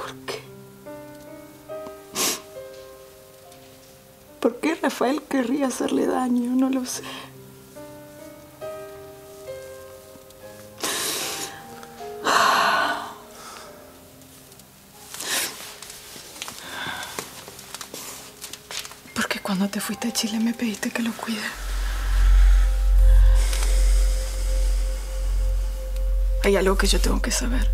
¿Por qué? ¿Por qué Rafael querría hacerle daño? No lo sé. ¿Por qué cuando te fuiste a Chile me pediste que lo cuide? Hay algo que yo tengo que saber.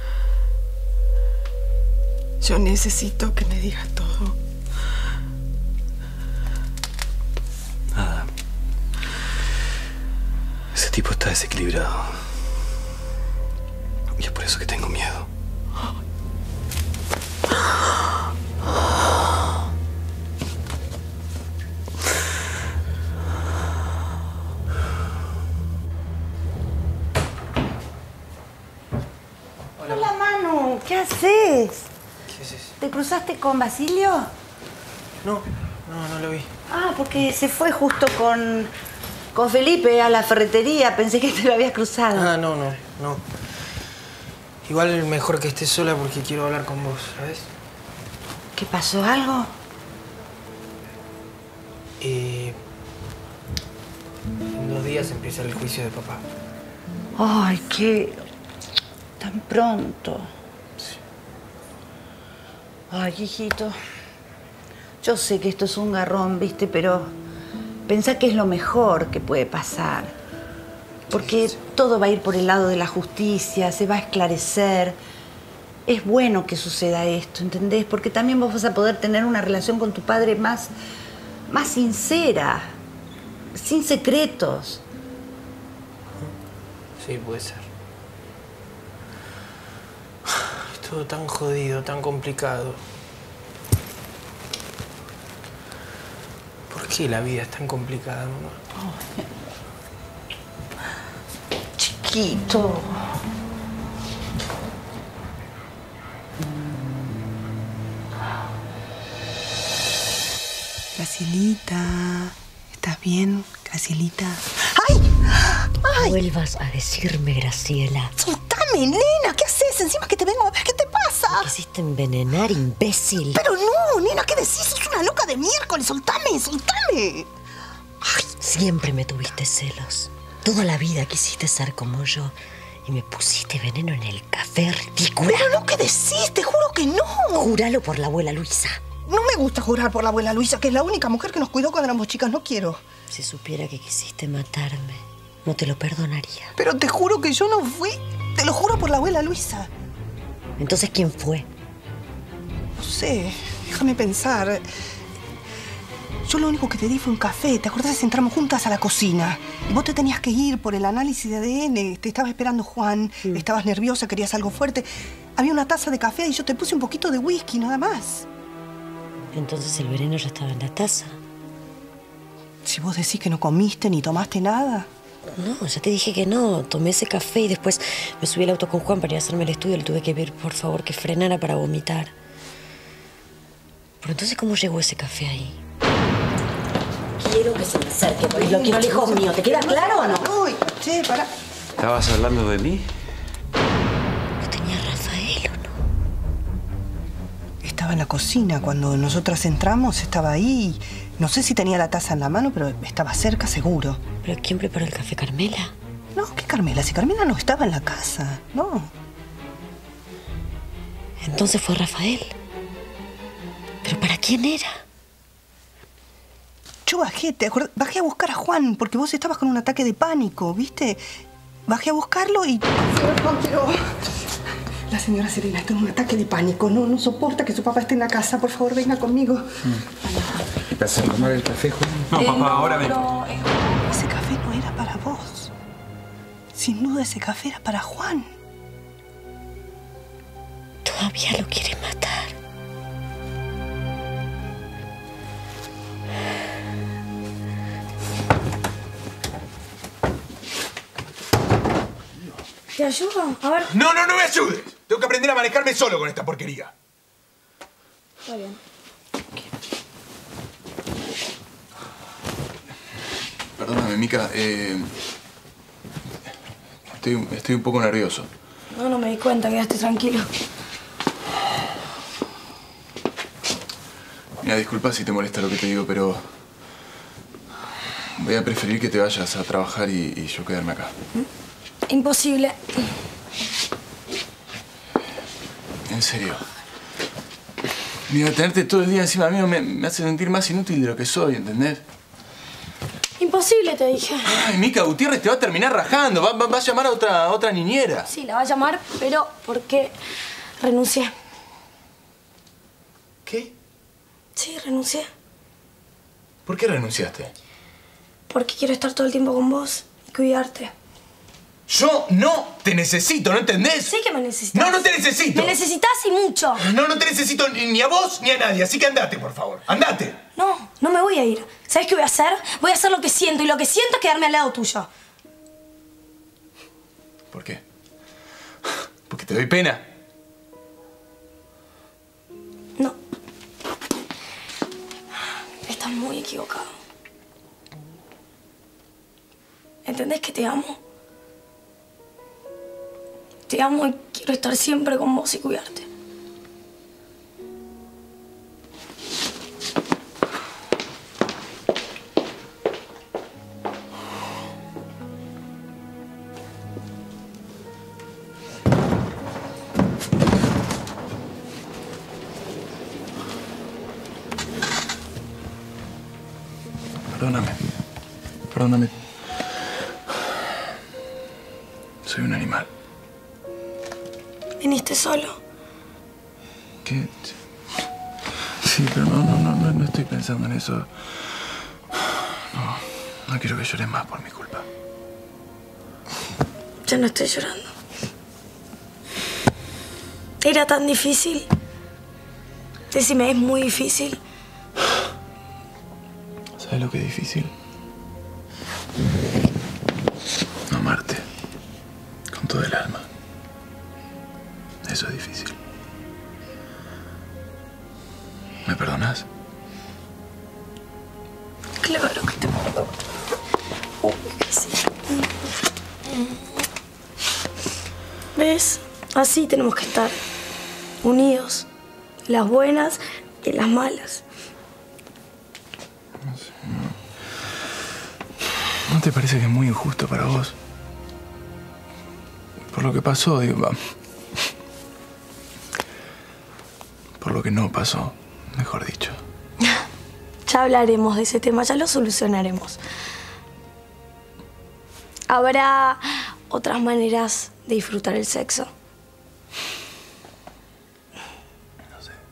Yo necesito que me digas todo. Nada. Ese tipo está desequilibrado. Y es por eso que tengo miedo. Hola, Manu. ¿Qué haces? ¿Qué haces? ¿Te cruzaste con Basilio? No lo vi. Ah, porque se fue justo con Felipe a la ferretería. Pensé que te lo habías cruzado. Ah, no. Igual mejor que estés sola porque quiero hablar con vos, ¿sabes? ¿Qué pasó? ¿Algo? En 2 días empieza el juicio de papá. Ay, qué... tan pronto. Sí. Ay, hijito. Yo sé que esto es un garrón, ¿viste? Pero pensá que es lo mejor que puede pasar. Porque Sí. todo va a ir por el lado de la justicia, se va a esclarecer. Es bueno que suceda esto, ¿entendés? Porque también vos vas a poder tener una relación con tu padre más sincera, sin secretos. Sí, puede ser. Es todo tan jodido, tan complicado. ¿Por qué la vida es tan complicada, mamá? Oh, chiquito. Gracilita, ¿estás bien, Gracilita? ¡Ay! No vuelvas a decirme, Graciela. ¡Soltame, nena! ¿Qué haces? Encima que te vengo a ver, ¿qué te pasa? ¿Me quisiste envenenar, imbécil? Pero no, nena, ¿qué decís? Sos una loca de miércoles. ¡Soltame, soltame! Ay, siempre me tuviste celos. Toda la vida quisiste ser como yo. Y me pusiste veneno en el café, ridícula. Pero no, ¿qué decís? Te juro que no. Júralo por la abuela Luisa. No me gusta jurar por la abuela Luisa, que es la única mujer que nos cuidó cuando éramos chicas. No quiero. Si supiera que quisiste matarme, no te lo perdonaría. Pero te juro que yo no fui. Te lo juro por la abuela Luisa. Entonces, ¿quién fue? No sé, déjame pensar. Yo lo único que te di fue un café. ¿Te acordás si entramos juntas a la cocina? Y vos te tenías que ir por el análisis de ADN. Te estaba esperando Juan. Estabas nerviosa, querías algo fuerte. Había una taza de café y yo te puse un poquito de whisky, nada más. Entonces el veneno ya estaba en la taza. Si vos decís que no comiste ni tomaste nada. No, ya te dije que no. Tomé ese café y después me subí al auto con Juan para ir a hacerme el estudio. Le tuve que pedir, por favor, que frenara para vomitar. Pero entonces, ¿cómo llegó ese café ahí? Quiero que se me acerque, porque lo quiero lejos mío. ¿Te queda claro o no? Uy, che, pará. ¿Estabas hablando de mí? ¿Lo tenía Rafael o no? Estaba en la cocina. Cuando nosotras entramos, estaba ahí. No sé si tenía la taza en la mano, pero estaba cerca, seguro. ¿Pero quién preparó el café, Carmela? No, ¿qué Carmela? Si Carmela no estaba en la casa, no. Entonces fue Rafael. ¿Pero para quién era? Yo bajé, bajé a buscar a Juan, porque vos estabas con un ataque de pánico, ¿viste? Bajé a buscarlo y... No quiero... La señora Serena está en un ataque de pánico. No soporta que su papá esté en la casa. Por favor, venga conmigo. ¿Vas a tomar el café, Juan? No, papá, ahora ven. Ese café no era para vos. Sin duda ese café era para Juan. Todavía lo quiere matar. ¿Te ayudo? A ver. No me ayudes. Tengo que aprender a manejarme solo con esta porquería. Está bien. Perdóname, Mica. Estoy un poco nervioso. No me di cuenta. Quedaste tranquilo. Mira, disculpa si te molesta lo que te digo, pero... voy a preferir que te vayas a trabajar y yo quedarme acá. Imposible. En serio. Mira, tenerte todo el día encima mío me hace sentir más inútil de lo que soy, ¿entendés? Imposible, te dije. Ay, Mica Gutiérrez te va a terminar rajando. Va a llamar a otra niñera. Sí, la va a llamar, pero porque renuncié. ¿Qué? Sí, renuncié. ¿Por qué renunciaste? Porque quiero estar todo el tiempo con vos y cuidarte. Yo no te necesito, ¿no entendés? Sí que me necesitas. No, no te necesito. Me necesitas y mucho. No, no te necesito ni a vos ni a nadie, así que andate, por favor. ¡Andate! No, no me voy a ir. ¿Sabes qué voy a hacer? Voy a hacer lo que siento y lo que siento es quedarme al lado tuyo. ¿Por qué? ¿Porque te doy pena? No. Estás muy equivocado. ¿Entendés que te amo? Te amo y quiero estar siempre con vos y cuidarte. Perdóname. Perdóname. Soy un animal. ¿Viniste solo? ¿Qué? Sí, pero no estoy pensando en eso. No quiero que llores más por mi culpa. Ya no estoy llorando. Era tan difícil. Decime, es muy difícil. ¿Sabes lo que es difícil? Amarte. Con todo el alma. Eso es difícil. ¿Me perdonas? Claro que te perdono. Uy, que sí. ¿Ves? Así tenemos que estar. Unidos. Las buenas y las malas. ¿No te parece que es muy injusto para vos? Por lo que pasó, digo, va. Por lo que no pasó, mejor dicho. Ya hablaremos de ese tema, ya lo solucionaremos. ¿Habrá otras maneras de disfrutar el sexo? No sé.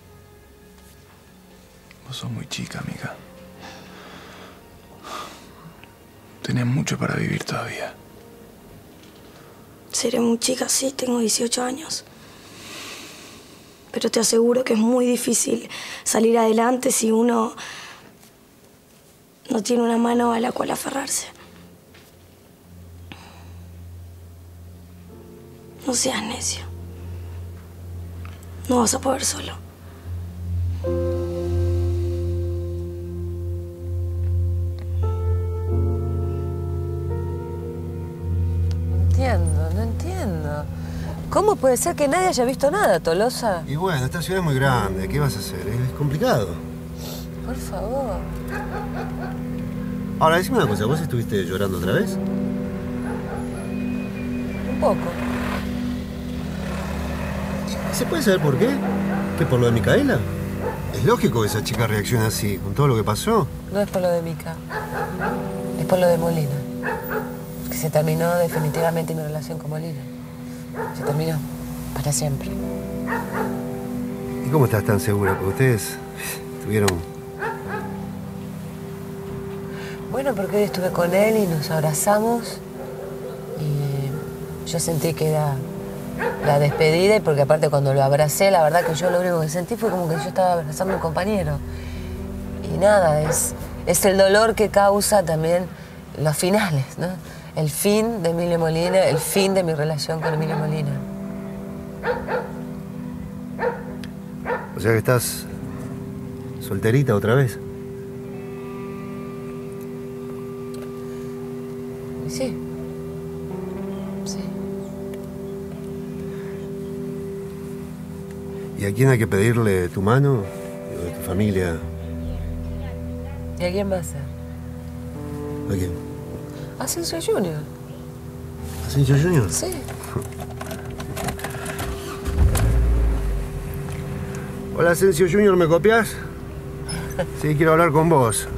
Vos sos muy chica, amiga. Tenés mucho para vivir todavía. Seré muy chica, sí, tengo 18 años. Pero te aseguro que es muy difícil salir adelante si uno no tiene una mano a la cual aferrarse. No seas necio. No vas a poder solo. No entiendo. ¿Cómo puede ser que nadie haya visto nada, Tolosa? Y bueno, esta ciudad es muy grande. ¿Qué vas a hacer? Es complicado. Por favor. Ahora, decime una cosa. ¿Vos estuviste llorando otra vez? Un poco. ¿Se puede saber por qué? ¿Qué, por lo de Micaela? Es lógico que esa chica reaccione así, con todo lo que pasó. No es por lo de Mica. Es por lo de Molina. Que se terminó definitivamente mi relación con Molina. Se terminó. Para siempre. ¿Y cómo estás tan segura? Porque ustedes tuvieron... Bueno, porque hoy estuve con él y nos abrazamos. Y yo sentí que era la despedida. Y porque aparte cuando lo abracé, la verdad que yo lo único que sentí fue como que yo estaba abrazando a un compañero. Y nada, es el dolor que causa también los finales, ¿no? El fin de Emilio Molina, el fin de mi relación con Emilio Molina. O sea que estás solterita otra vez. Sí. Sí. ¿Y a quién hay que pedirle tu mano? lo de tu familia. ¿Y a quién va a ser? ¿A quién? Asensio Junior. ¿Asensio Junior? Sí. Hola, Asensio Junior, ¿me copias? Sí, quiero hablar con vos.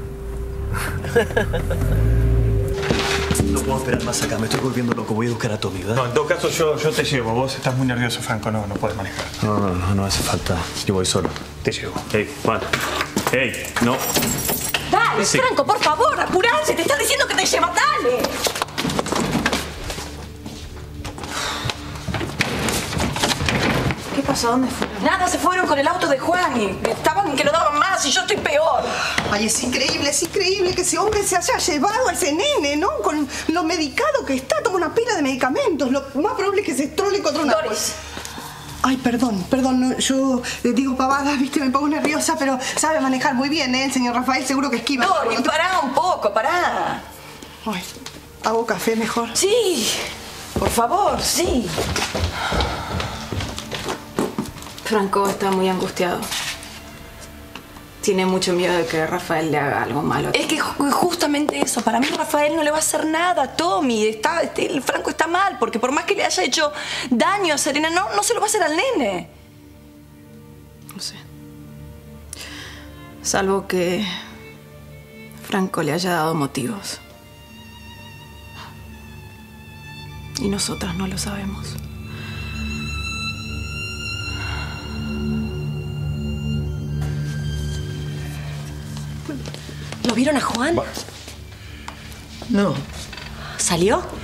No puedo esperar más acá, me estoy volviendo loco. Voy a buscar a Tommy, ¿verdad? No, en todo caso yo te llevo. Vos estás muy nervioso, Franco, no puedes manejar. No hace falta. Yo voy solo. Te llevo. Hey, Juan. Hey, no. Dale, Sí. Franco, por favor, apurate. Te están diciendo que te lleva. Dale. ¿Qué pasó? ¿Dónde fueron? Nada, se fueron con el auto de Juan y estaban que no daban más y yo estoy peor. Ay, es increíble que ese hombre se haya llevado a ese nene, ¿no? Con lo medicado que está, toma una pila de medicamentos. Lo más probable es que se estrole contra una... Doris. Ay, perdón, no, yo digo pavadas, viste, me pongo nerviosa, pero sabe manejar muy bien, ¿eh? El señor Rafael seguro que esquiva. Doris, pará un poco, pará. Ay, ¿hago café mejor? Sí, por favor, sí. Franco está muy angustiado. Tiene mucho miedo de que Rafael le haga algo malo. Es que justamente eso, para mí Rafael no le va a hacer nada a Tommy. El Franco está mal, porque por más que le haya hecho daño a Serena, no se lo va a hacer al nene. No sé. Salvo que Franco le haya dado motivos. Y nosotras no lo sabemos. ¿Lo vieron a Juan? No. ¿Salió?